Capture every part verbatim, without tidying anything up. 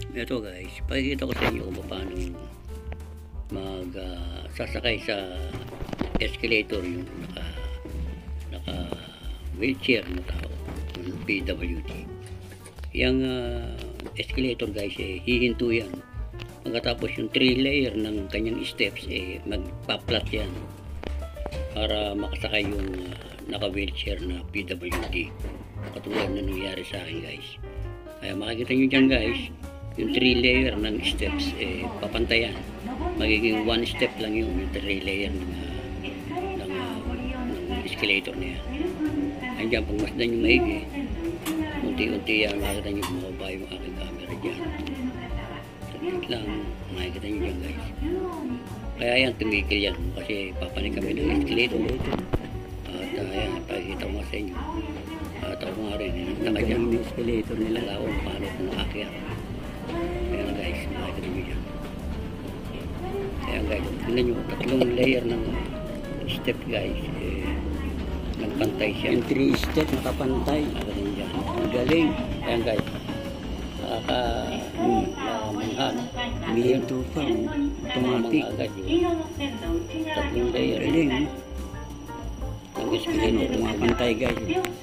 Ito guys, pakikita ko sa inyo kung paano mag uh, sasakay sa escalator yung naka naka wheelchair na tao, yung P W D. Yung uh, escalator guys, eh, hihinto yan. Pagkatapos yung three layer ng kanyang steps, eh, magpa-flat yan para makasakay yung uh, naka wheelchair na P W D, katulad na nangyari sa akin guys. Kaya makikita nyo dyan guys, yung three layer ng steps, eh, papantayan. Magiging one step lang yun, yung three layer ng, uh, ng, uh, ng escalator na yan. Andiyan, pag masdan yung maigi, unti-unti yan, makikita nyo bumaba yung aking camera dyan. Saglit lang, makikita nyo dyan guys. Kaya yan, tumigil yan, kasi papanig kami ng escalator. At uh, yan, pakikita ko nga sa inyo. At ako nga rin, naka dyan yung escalator nila, ako paano kung aakyat. Ayan guys, makikita nyo dyan. Ayan guys, tingnan nyo, tatlong layer ng step guys, eh, nagpantay siya. Yung three step nakapantay. Makikita nyo dyan. Ang galing. Ayan guys, nakaka hmm, manghang. Mihinto pa, automatic. Agad yun. Tatlong layer. Galing. Ang escalator, tumapantay guys.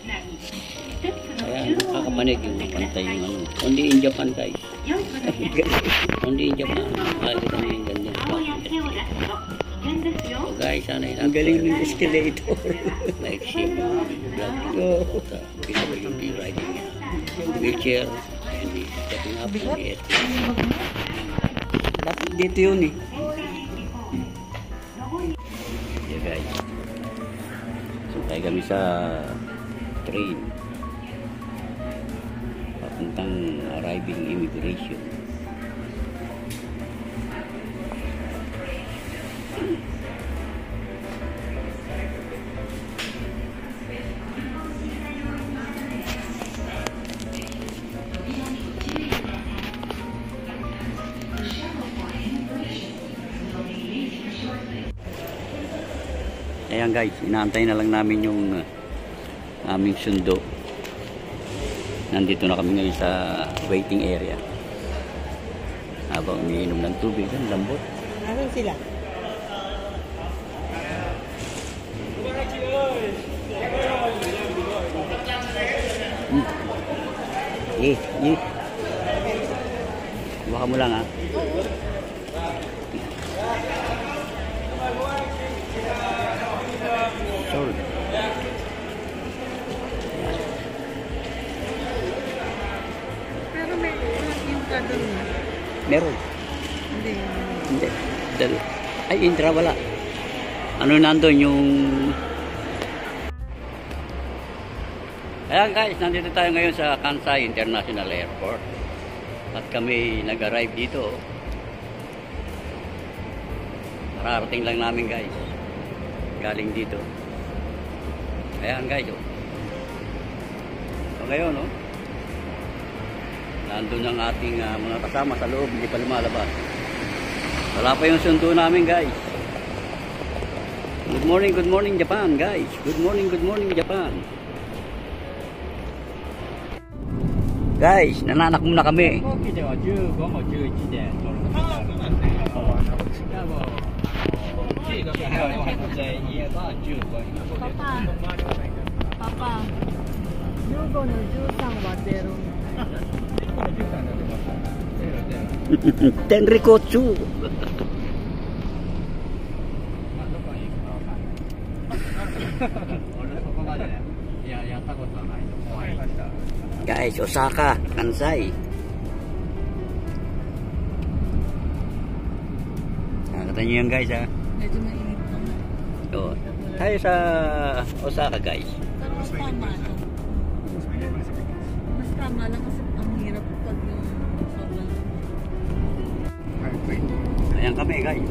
Kaya nakakapanig yung pantay yung ano. Only in Japan guys. Only in Japan. Makikita nyo yung ganyan. So guys, sana yun. Ang galing ng escalator. Like ship. Vlog. P W D riding wheelchair. And stepping up on the escalator. Dapat dito yun eh. Yeah guys. So tayo kami sa train. Papuntang arriving immigration. Ayan guys, inaantay na lang namin yung uh, aming sundo. Nandito na kami ngayon sa waiting area. Habang umiinom ng tubig, ang lambot. Nasaan sila? Hmm. Eh, eh. Baka mo lang ha. Sure. Pero may yung kadon mo. Meron. Hindi. Hindi. Dal Ay, intra wala. Ano nandun yung... Ayan guys, nandito tayo ngayon sa Kansai International Airport. At kami nag-arrive dito. Mararating lang namin guys. Galing dito. Ayan guys, oh. So ngayon, oh, nandun ang ating uh, mga kasama sa loob, hindi pa lumalabas. Wala pa yung sundo namin guys. Good morning, good morning Japan guys. Good morning, good morning Japan. Guys, nananak muna kami. Papa. Papa. Yugo no Jusan wa zero. Tenrikotsu. Guys, Osaka, Kansai. Nakita nyo yan guys ha. Medyo mainit pa. So, tayo sa Osaka guys. Pero mas tama ito. Mas tama lang kasi ang hirap pag yung sobrang... Ayan kami guys.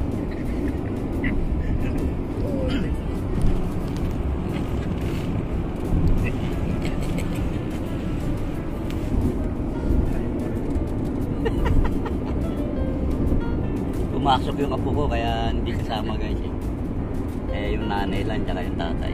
Pumasok yung apo ko kaya hindi kasama guys eh. Eh yung nanay lang tsaka yung tatay.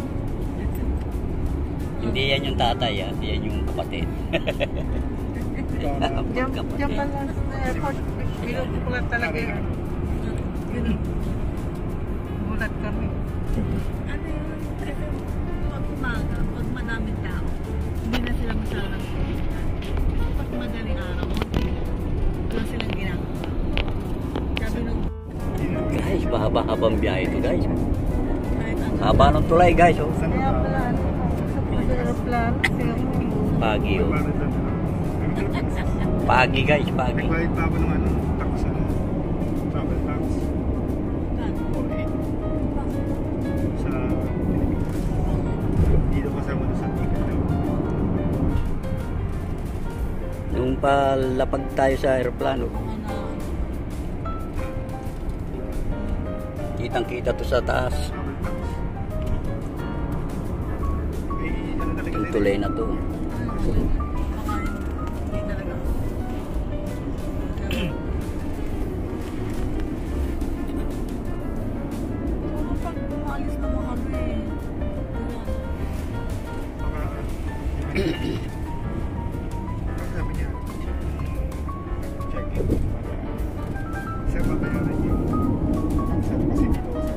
Hindi yan yung tatay, ah. Hindi yan yung kapatid. Diyan, diyan pala sa airport. Binuto ko lang talaga yun. Yun. Gulat kami. Ano yun? Kasi pag umaga, pag madaming tao, hindi na sila masalang pumunta. Pag madaling araw, wala silang ginagawa. Sabi nung Guys, mahaba-habang biyahe ito guys. kahit ano. Haba ng tulay guys. Oh. Kaya pala, ano, sa pag-aeroplano, kaya Pagi oh. Pagi guys, pagi. Nagbayad pa ako ng ano, tax, ano, travel tax. four eight. Sa dito kasama na sa ticket daw. Nung palapag tayo sa aeroplano, kitang-kita to sa taas. Travel tax. May ano talaga Yung sila. tulay na to. Baka, baka sabi niya, check-in. Isa pa tayo na yung tax, ano, kasi dito kasi.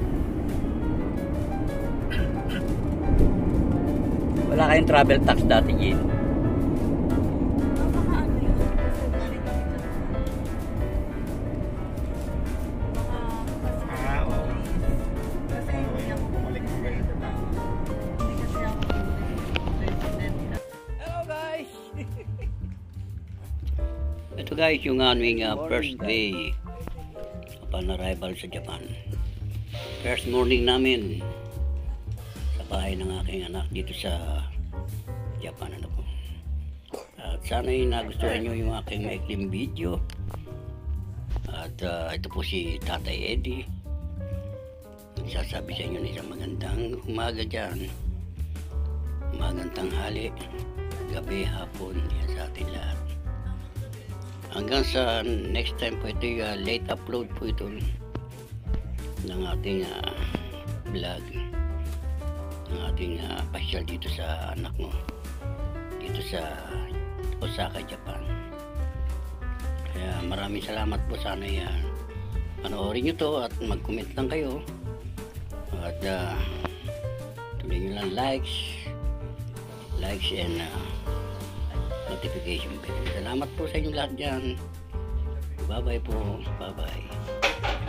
Wala kayong travel tax dati, Jin. Ah, oo. Bumalik ko kayo. Hello guys! Ito guys, yung aming uh, first day upon arrival sa Japan. First morning namin sa bahay ng aking anak dito sa Japan. Ano po. At sana'y nagustuhan nyo yung aking maikling video. At uh, ito po si Tatay Eddie. Nagsasabi sa inyo na isang magandang umaga dyan. Umagang tanghali, gabi, hapon, yan sa ating lahat. Hanggang sa next time po ito, uh, late upload po ito ng ating uh, vlog, ng ating uh, pasyal dito sa anak mo, dito sa Osaka, Japan. Kaya maraming salamat po, sana yan panoorin nyo to at mag-comment lang kayo at uh, tuloy nyo lang likes likes and uh, notification bell. Salamat po sa inyo lahat dyan. Bye bye po. Bye bye.